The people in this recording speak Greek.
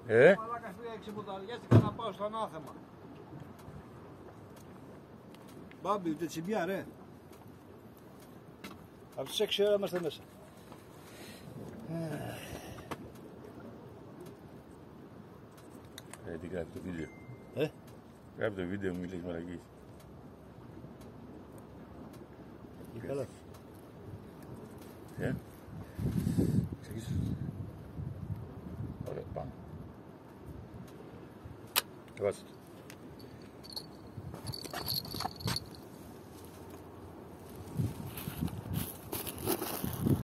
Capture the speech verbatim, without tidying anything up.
Ε? Μαλάκας πήγα εξυποταριάστηκα να πάω στο ανάθεμα. Μπάμπη, ούτε τσιμπιά ρε. Από τις έξι ώρα είμαστε μέσα. Ε, τι γράφει το βίντεο. Ε? Γράφει το βίντεο, μου μιλείς μαλακής. Και καλά. Ε? Ξεκίσεις. Ωραία, πάμε. Βάστε το.